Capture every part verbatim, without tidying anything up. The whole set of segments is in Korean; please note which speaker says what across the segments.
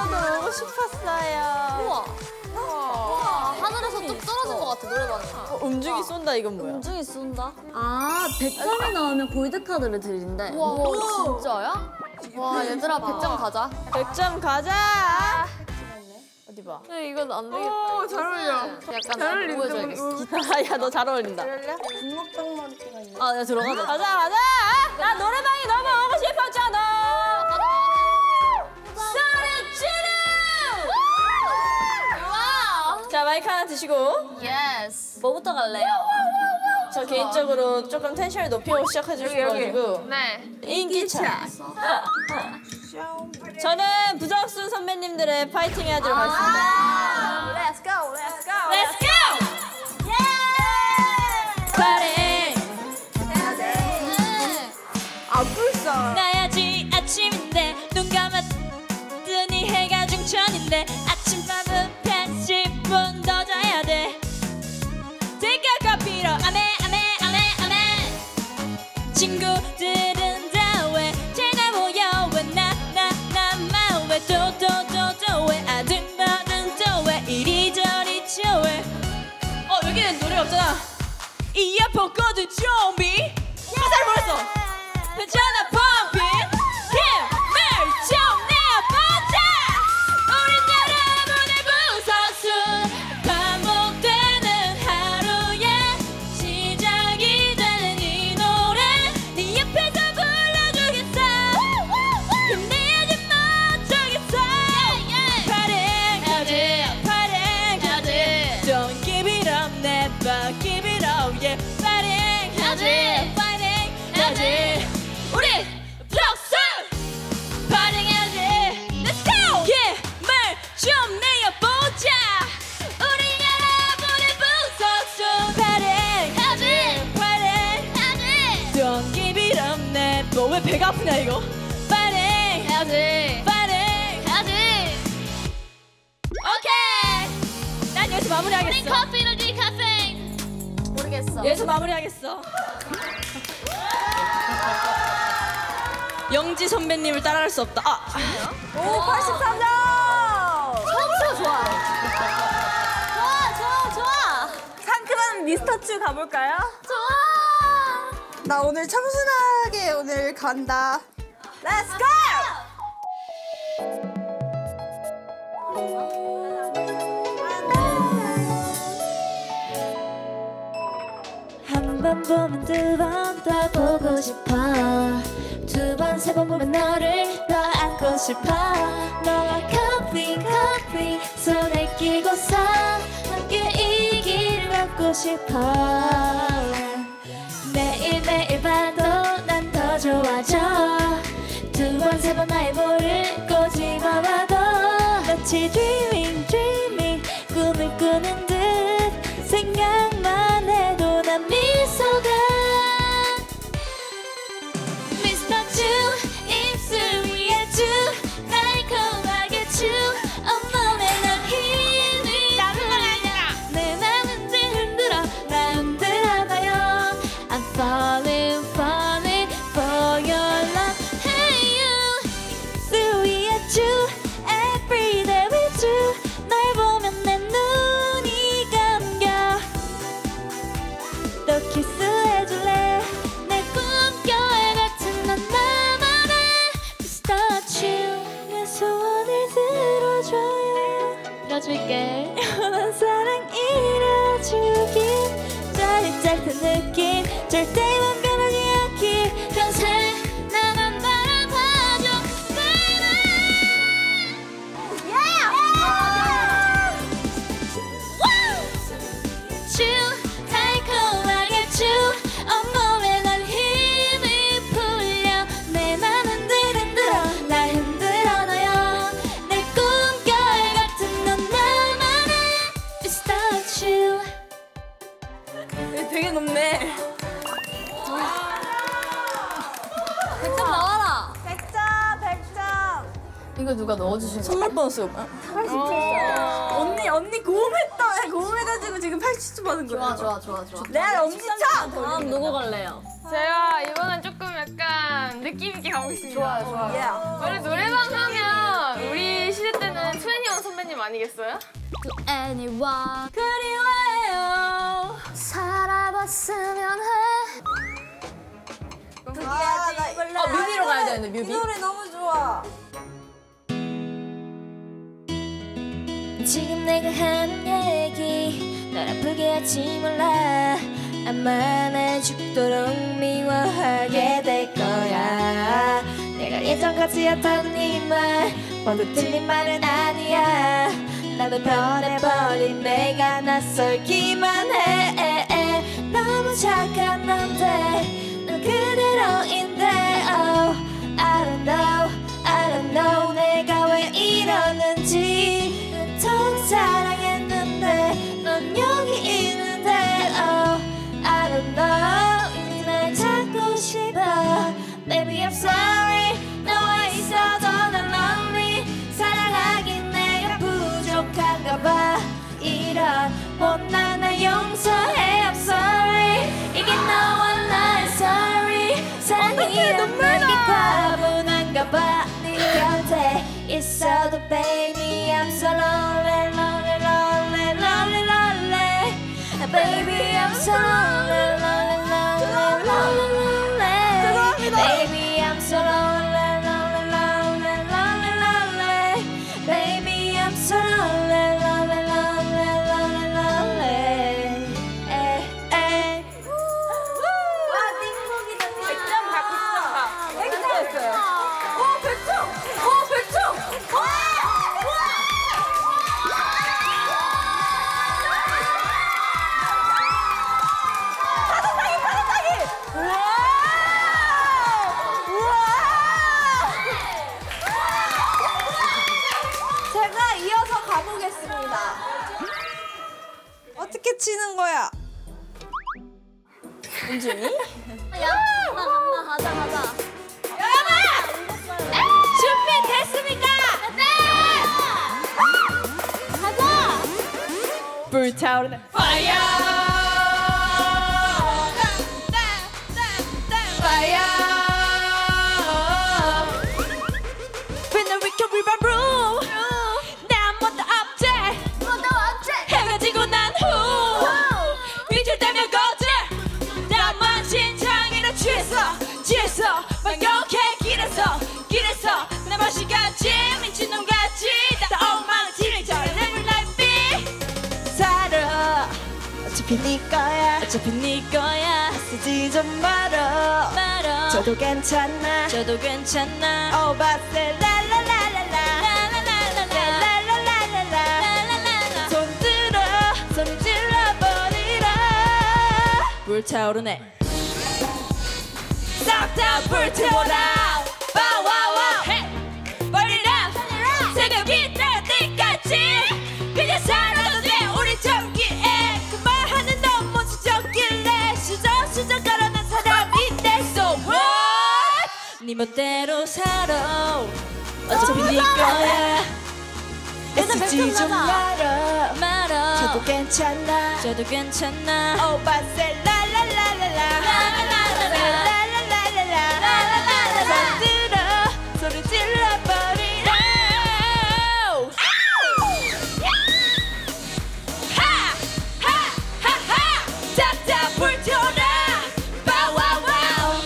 Speaker 1: 저도 오고 싶었어요.
Speaker 2: 우와. 우와. 하늘에서 뚝 떨어진 것 같아, 노래방에.
Speaker 1: 어, 음중이 쏜다, 이건 뭐야?
Speaker 2: 음중이 쏜다?
Speaker 3: 아, 백 점이 나오면 골드카드를 드린대.
Speaker 2: 우와, 진짜야? 와, 얘들아, 백 점 가자.
Speaker 1: 백 점 가자! 어디 봐.
Speaker 2: 네, 이건 안 되겠다.
Speaker 4: 오, 잘 어울려.
Speaker 2: 약간 나도 보여줘야겠어.
Speaker 1: 야, 너 잘 어울린다.
Speaker 4: 군목병 머리띠가 있네.
Speaker 1: 아, 야, 들어가자. 가자, 가자! 나 노래방에 너무 오고 싶었잖아! 소리 지르!
Speaker 2: 좋아!
Speaker 1: 자, 마이크 하나 드시고.
Speaker 2: 예스.
Speaker 3: 뭐부터 갈래요?
Speaker 1: 저 개인적으로 조금 텐션을 높이고 시작해 주셔가지고.
Speaker 4: 네.
Speaker 1: 인기차. 저는 부석순 선배님들의 파이팅 해야지로 가겠습니다.
Speaker 2: Let's go, let's go.
Speaker 1: Let's go! 파이팅!
Speaker 4: 아플싸.
Speaker 1: 나야지 아침인데 눈 감았더니 해가 중천인데 아침밥은 편십 분 더 자야 돼. 들깨 커피로 아메 아메 아메 아메. 친구들은 다 왜 쟤나 모여 왜 나 나 나만 왜 또 또 또 또 왜 아들들은 또 왜 이리저리 쳐왜. 어 여기는 노래 없잖아. 이어폰 꺼둔 좀비 가사를 모르겠어. 괜찮아 펌핑 힘을 좀 내어보자. 우린 여러분의 부석순. 반복되는 하루의 시작이 되는 이 노래 네 옆에서 불러주겠어. 힘내야지 멋져겠어. 파이팅 파이팅 Don't give it up never give it up yeah. 파이팅 파이팅 파이팅 우리 부석순 파이팅 해야지. Let's go yeah. 말 좀 내어보자. 우리 여러분의 부석순 파이팅 파이팅 파이팅 Don't give it up never. 왜 배가 아프냐 이거. 파이팅
Speaker 2: 해야지.
Speaker 1: 파이팅
Speaker 2: 해야지.
Speaker 1: 오케이 난 여기서 마무리하겠어.
Speaker 2: 커피를 네 카페인. 모르겠어.
Speaker 1: 여기서 마무리하겠어. 영지 선배님을 따라갈 수 없다. 아.
Speaker 4: 오, 팔십삼 점.
Speaker 2: 처음부터 좋아. 좋아, 좋아, 좋아.
Speaker 4: 상큼한 미스터츄 가볼까요?
Speaker 2: 좋아.
Speaker 4: 나 오늘 청순하게 오늘 간다. Let's go!
Speaker 1: 한 번 보면 두 번 더 보고 싶어. 두 번 세 번 보면 너를 더 안고 싶어. 너와 커피 커피 손에 끼고서 함께 이 길을 걷고 싶어. 매일매일 봐도 난 더 좋아져. 두 번 세 번 나의 볼을 꼬집어봐도 마치 dreaming dreaming 꿈을 꾸는 듯 생각만 해도 난 미소가 미스터츄 입술 위에 쭉 달콤하게 쭉 온몸에 난 힘이 나. 내 맘 흔들 흔들어 나 흔들어봐요. I'm falling falling for your love. Hey you 입술 위에 쭉 every day with you. 널 보면 내 눈이 감겨. 또 키스해줄래. 내 꿈결 같은 넌 나만의 미스터츄. 내 소원을 들어줘요. 들어줄게. 영원한 사랑 이뤄주길. 짜릿짜릿한 느낌 절대만 변하지 않길. 평생 나만 바라봐줘 쭉 달콤하게 쭉 온몸에 난 힘이 풀려. 내 맘 흔들 흔들어 날 흔들어 놔요. 내 꿈결 같은 넌 나만의 미스터츄.
Speaker 4: 되게 높네.
Speaker 2: 백 점 나와라.
Speaker 4: 백 점, 백 점.
Speaker 2: 이거 누가 넣어주신 거야?
Speaker 1: 선물 보너스.
Speaker 4: 언니, 언니 고음했다. 고음해가지고 지금 팔십 점 받은 거야.
Speaker 2: 좋아, 좋아, 좋아, 좋아.
Speaker 4: 레알 엄지척.
Speaker 3: 다음 누구 갈래요?
Speaker 5: 제가 이번엔 조금 약간 느낌 있게 가고 있습니다.
Speaker 2: 좋아요, 좋아요.
Speaker 4: Yeah.
Speaker 5: 원래 노래방 하면 우리 시대 때는 아니겠어요?
Speaker 2: To anyone
Speaker 1: 그리워요.
Speaker 2: 살아봤으면 해.
Speaker 4: 아, 나 이걸로.
Speaker 5: 어, 뮤비로 가야 되는데, 뮤비.
Speaker 4: 이 노래 너무 좋아.
Speaker 1: 지금 내가 하는 얘기 널 아프게 할지 몰라. 아마 날 죽도록 미워하게 될 거야. 내가 예전같이 였던 네 말 모두 틀린 말은 아니야. 나도 변해버린 내가 낯설기만 해. 너무 착한 넌데 넌 그대로인데 oh, I don't know, I don't know 내가 왜 이러는지. 더 사랑했는데 넌 여기 있는데 oh, I don't know 날 찾고 싶어. Baby I'm sorry 너와 있어도 난 lonely. 사랑하긴 내가 부족한가 봐. 이런 못난 날 용서해 I'm sorry. 이게 너와 나의 sorry. 사랑이란 내게 과분한가 봐. 네 곁에 있어도 baby I'm so lonely lonely lonely lonely lonely. Baby I'm so lonely lonely lonely lonely lonely. Baby I'm so lonely lonely lonely lonely lonely. Baby I'm so lonely lonely lonely lonely lonely. 에, 에.
Speaker 4: 와, 띵곡이다.
Speaker 5: 백 점 각, 백 점 각. 백 점 했어요.
Speaker 4: 오, 백 점. 오, 백 점. 와! 파도타기, 파도타기. 우와! 우와! 제가 이어서 가보겠습니다. 어떻게 치는 거야?
Speaker 2: 야, 간다, 간다, 가자, 가자.
Speaker 1: 준비됐습니까?
Speaker 2: 가자!
Speaker 5: 불타오르는
Speaker 1: Fire! Fire! When the wicked river brew, 난 뭐도 없지.
Speaker 2: 뭐도 없지?
Speaker 1: 해가 지고 난 후, 빛을 떼며 걷지. 나만 신창이라 취했어, 취했어. 방역해 길에서, 길에서 내 맛이 같지, 미친놈 같지. 다 엉망진창 Never like me. 살아. 어차피 네 거야, 어차피 네 거야. 쓰지 좀 말어, 말어. 저도 괜찮아, 저도 괜찮아. Oh, but say la la la la la, la la la la, la la la la la. 손 들어, 손을 질러버리라. 불타오르네. 싹 다 불태워라. 와와와. 버리라. 생각이 날 때까지 그냥 살아도 돼. 우리 젊기에 그 말하는 넌 멋지적길래 수정수정 걸어난 사람인데 So what? 네 멋대로 살아. 어차피 네 거야. 애쓰지 좀 말아, 말아. 저도 괜찮아, 저도 괜찮아. Oh but say la la la la la, la la la la la, la la la la la, la la la la. 들어 소리 질러버리라. 하하하하 싹다 불태워라. 바와와우.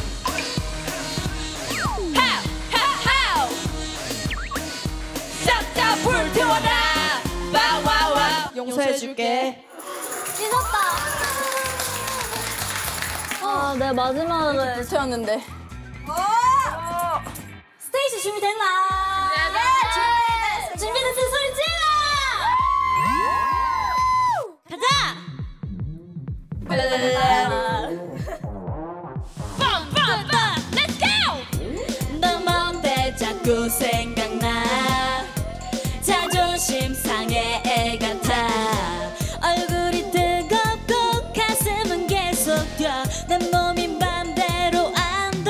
Speaker 1: 하하하우 싹다 불태워라. 바와와우. 용서해줄게.
Speaker 2: 찢었다.
Speaker 3: 아, 내 마지막을
Speaker 5: 채웠는데.
Speaker 1: 스테이지 준비됐나? 네, 준비됐어. 소리 질러. 가자. 빰빰빰 Let's go. 너 뭔데 자꾸 생각나. 자존심 상해 애 같아. 얼굴이 뜨겁고 가슴은 계속 뛰어. 내 몸이 맘대로 안 돼.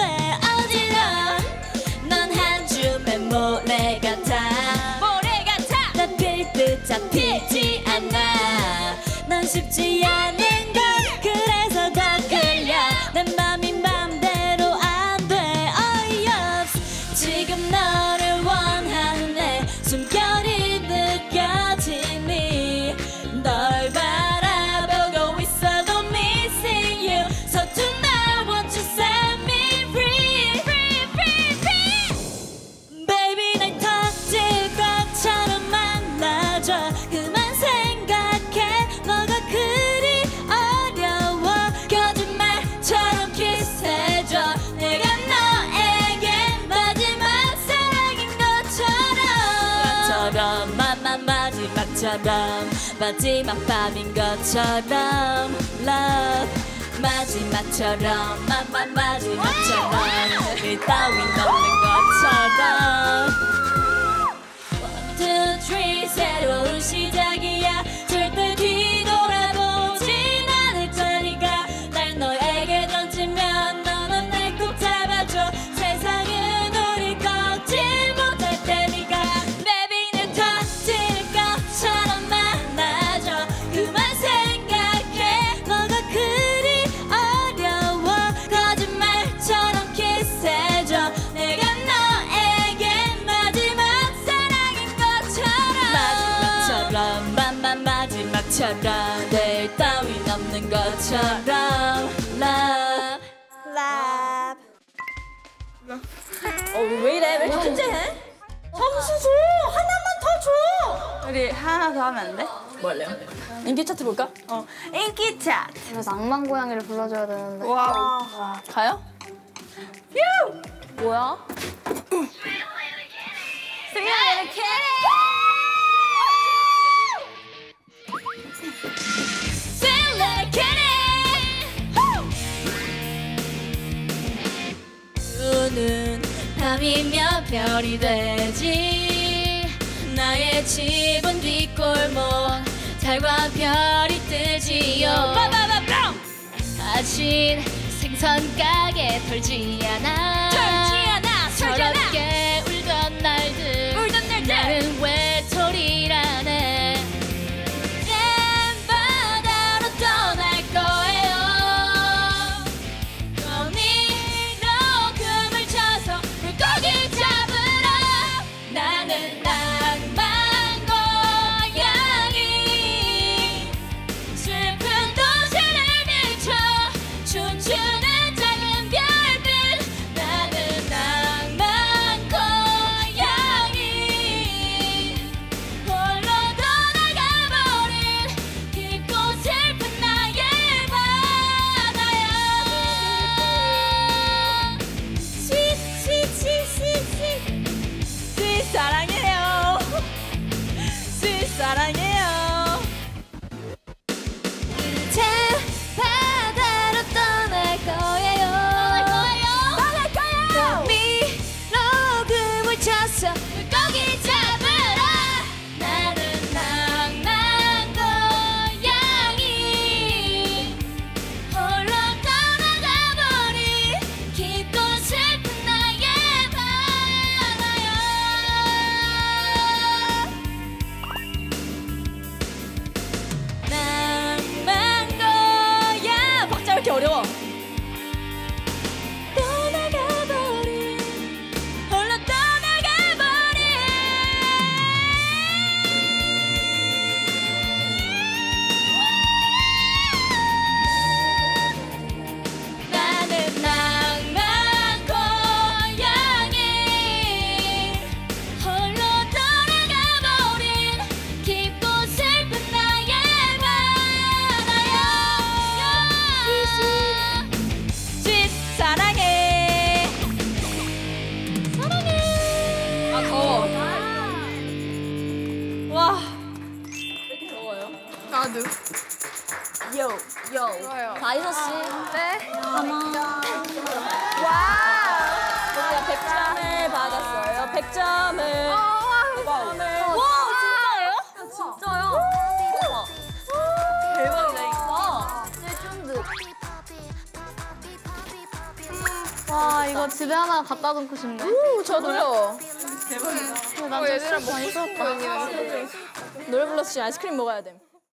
Speaker 1: 어지러 넌 한 줌의 모래 같아. 모래 같아. 잡힐 듯 잡히지 않아. 넌 쉽지 않은 걸 그래서 더 끌려. 내 맘이 맘대로 안 돼. 어이없어 지금 너를 원하는 내 숨결이 느껴져. 마지막처럼 마, 마지막처럼 마지막 밤인 것처럼 love 마지막처럼 마, 마, 마지막처럼 일 따윈 없는 것처럼 one, two, three 새로운 시작이야 절대 뒤돌아보진 않을 거니까 날 너에게 던지면 너는 날 꼭 잡아줘 세상은 우리 꺾지 못할 테니까 Baby 늘 터질 것처럼 많아져 그만 생각해 너가 그리 어려워 거짓말처럼 키스해줘 내가 너에게 마지막 사랑인 것처럼 마지막처럼 맘마 마지막처럼 내일 따윈 없는 것처럼 Love
Speaker 4: 어, 왜 이래? 왜 이렇게 천재해? 점수 줘! 하나만 더 줘! 우리 하나 더 하면 안 돼?
Speaker 5: 뭐 할래요? 인기 차트 볼까?
Speaker 4: 어, 인기 차트!
Speaker 2: 그래서 낭만 고양이를 불러줘야 되는데.
Speaker 4: 와.
Speaker 5: 가요?
Speaker 2: 뭐야?
Speaker 1: Feel like 눈은 밤이면 별이 되지 나의 집은 뒷골목 달과 별이 뜨지요 아직 생선 가게 털지 않아 털지 않아 서럽게 울던 날들 울던 날들 나는 외톨이라네 바다로 떠날 거예요 거미로 금을 쳐서 물고기 잡으러 나는 낭만 고양이 슬픈 도시를 비춰 춤추는 작은 별빛 나는 낭만 고양이 홀로 떠나가버린 깊고 슬픈 나의 바다야 Sweet sweet sweet sweet sweet sweet 사랑해요 sweet 사랑해요 이제 바다로 떠날 거예요 떠날 거예요 거미로 금을 쳐서 물고기 잡으러 나는 낭만 고양이 홀로 떠나가버린 깊고 슬픈 나의 바다야 낭만 고야 박자 왜 이렇게 어려워 떠나가버린 홀로 떠나가버린 나는 낭만 고양이 홀로 떠나가버린 깊고 슬픈 나의 바다야 sweet 사랑해 사랑해
Speaker 5: 아 더워.
Speaker 4: 와.
Speaker 5: 나도.
Speaker 2: 다이소 씨. 네.
Speaker 4: 우리가 백 점을 받았어요. 백 점을. 와, 진짜예요?
Speaker 2: 진짜요?
Speaker 4: 대박이다, 이거.
Speaker 2: 레전드. 와 이거 집에 하나 갖다 놓고 싶네.
Speaker 5: 저도요.
Speaker 4: 대박이다.
Speaker 2: 난 진짜 많이 썼다.
Speaker 5: 노래 불러서 지금 아이스크림 먹어야 돼.